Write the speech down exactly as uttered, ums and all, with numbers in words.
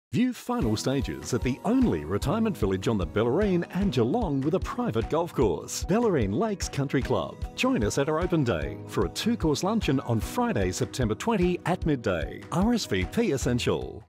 View final stages at the only retirement village on the Bellarine and Geelong with a private golf course, Bellarine Lakes Country Club. Join us at our open day for a two-course luncheon on Friday, September twentieth at midday. R S V P essential.